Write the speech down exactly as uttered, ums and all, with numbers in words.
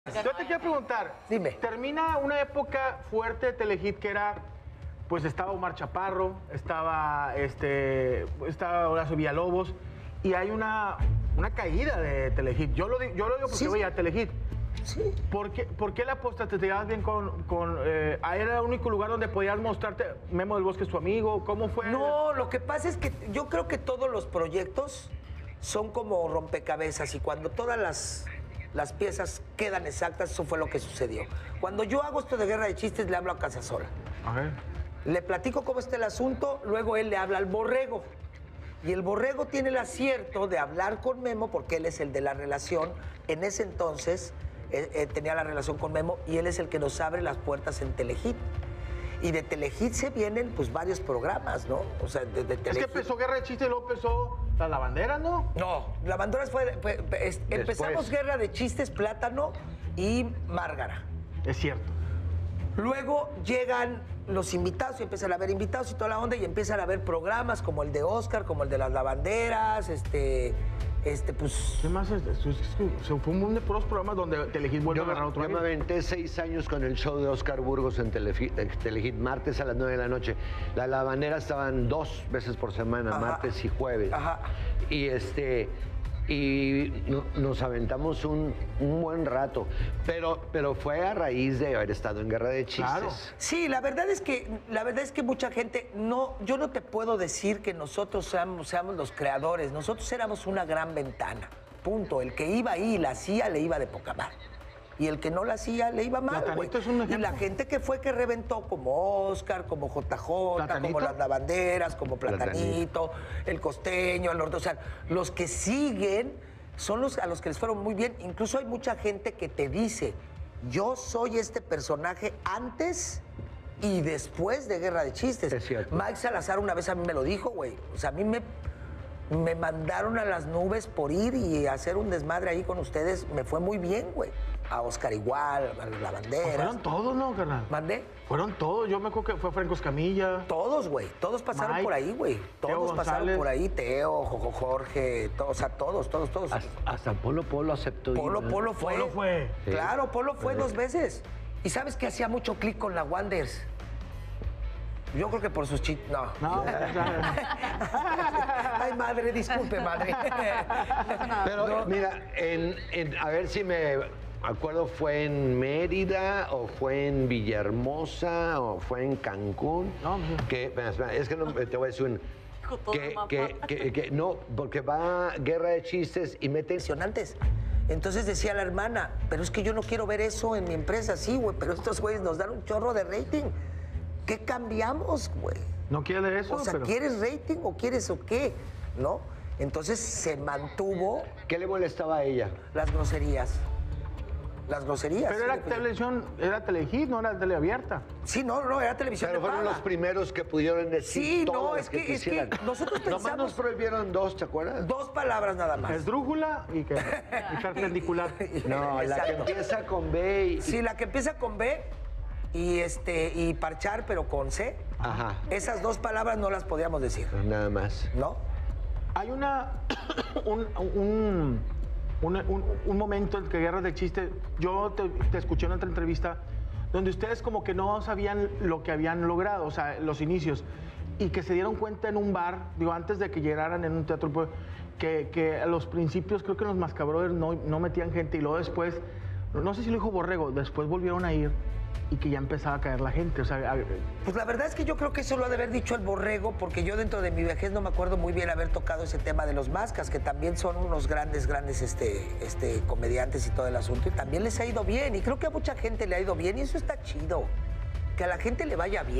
Yo te quiero preguntar, Dime. Termina una época fuerte de Telehit que era, pues estaba Omar Chaparro, estaba, este, estaba Horacio Villalobos, y hay una, una caída de Telehit. Yo lo, di- yo lo digo porque Sí. yo veía Telehit. Sí. ¿Por qué, por qué la aposta te llevabas bien con... con eh, era el único lugar donde podías mostrarte Memo del Bosque, su amigo? ¿Cómo fue? No, lo que pasa es que yo creo que todos los proyectos son como rompecabezas y cuando todas las, las piezas quedan exactas, eso fue lo que sucedió. Cuando yo hago esto de Guerra de Chistes, le hablo a Casasola. A ver. Le platico cómo está el asunto, luego él le habla al Borrego. Y el Borrego tiene el acierto de hablar con Memo, porque él es el de la relación. En ese entonces eh, eh, tenía la relación con Memo y él es el que nos abre las puertas en Telehit. Y de Telehit se vienen pues varios programas, ¿no? O sea, de, de Es que Telehit. empezó Guerra de Chistes y luego empezó La Lavandera, ¿no? No, la bandera fue, fue- es- empezamos Guerra de Chistes, Plátano y Márgara. Es cierto. Luego llegan los invitados y empiezan a haber invitados y toda la onda y empiezan a haber programas como el de Oscar, como el de las lavanderas, este, este, pues... ¿Qué más? Es, es- es- es- se fue un mundo de puros programas donde Telehit vuelve Yo, a agarrar otro yo me aire. aventé seis años con el show de Oscar Burgos en Telefi- en Telehit, martes a las nueve de la noche. La Lavanera estaban dos veces por semana, Ajá. martes y jueves. Ajá. Y este y no- nos aventamos un, un buen rato. Pero, pero fue a raíz de haber estado en Guerra de Chistes. Claro. Sí, la verdad es que la verdad es que mucha gente no, yo no te puedo decir que nosotros seamos, seamos los creadores, nosotros éramos una gran ventana. Punto. El que iba ahí y la hacía le iba de poca madre. Y el que no la hacía le iba mal, güey. Platanito es un Y ejemplo. la gente que fue que reventó, como Oscar, como J J, ¿Platanito? como las lavanderas, como Platanito, el Costeño, el Norte. O sea, los que siguen son los a los que les fueron muy bien. Incluso hay mucha gente que te dice, yo soy este personaje antes y después de Guerra de Chistes. Es cierto. Mike Salazar una vez a mí me lo dijo, güey. O sea, a mí me, me mandaron a las nubes por ir y hacer un desmadre ahí con ustedes. Me fue muy bien, güey. A Oscar igual, a las Pues lavanderas. fueron todos, ¿no, carnal? ¿Mandé? Fueron todos. Yo me acuerdo que fue Franco Escamilla. Todos, güey. Todos pasaron Mike, por ahí, güey. Teo Todos pasaron González. por ahí. Teo, Jojo Jorge, to- o sea, todos, todos, todos. Hasta, hasta Polo Polo aceptó. ir, Polo, ¿no? Polo fue. Polo fue. Sí. Claro, Polo fue dos veces. ¿Y sabes que hacía mucho clic con la Wanders? Yo creo que por sus chicos. No. No, o sea, Ay, madre, disculpe, madre. Pero No. mira, en, en- a ver si me acuerdo, ¿fue en Mérida o fue en Villahermosa o fue en Cancún? No, mira. que, espera, espera, es que no, te voy a decir un... Con todo Que, el mapa. que, que- que- no, porque va Guerra de Chistes y mete... Impresionantes. Entonces decía la hermana, pero es que yo no quiero ver eso en mi empresa. Sí, güey, pero estos güeyes nos dan un chorro de rating. ¿Qué cambiamos, güey? no quiere eso, O sea, pero... ¿quieres rating o quieres o qué? ¿No? Entonces se mantuvo ¿Qué le molestaba a ella? las groserías. Las groserías. Pero sí, era pues, televisión, era Telehit, no era teleabierta. Sí, no, no, era televisión Pero de fueron paga. los primeros que pudieron decir Sí, no, todas es que, que- es que quisieran. nosotros Nomás pensamos- nos prohibieron dos, ¿te acuerdas? Dos palabras nada más. Esdrújula y, que, y perpendicular. No, la que Exacto. empieza con B y... Sí, la que empieza con B y este y parchar, pero con C. Ajá, Esas dos palabras no las podíamos decir, nada más. ¿no? Hay una... un, un, un, un- un momento en que Guerra de Chistes, yo te, te escuché en otra entrevista, donde ustedes como que no sabían lo que habían logrado, o sea, los inicios, y que se dieron cuenta en un bar, digo, antes de que llegaran en un teatro, pues, que, que a los principios creo que los Mascabrothers no, no metían gente, y luego después, no sé si lo dijo Borrego, después volvieron a ir y que ya empezaba a caer la gente, o sea... a- Pues la verdad es que yo creo que eso lo ha de haber dicho el Borrego, porque yo dentro de mi vejez no me acuerdo muy bien haber tocado ese tema de los Mascas, que también son unos grandes, grandes este, este, comediantes y todo el asunto, y también les ha ido bien, y creo que a mucha gente le ha ido bien, y eso está chido, que a la gente le vaya bien.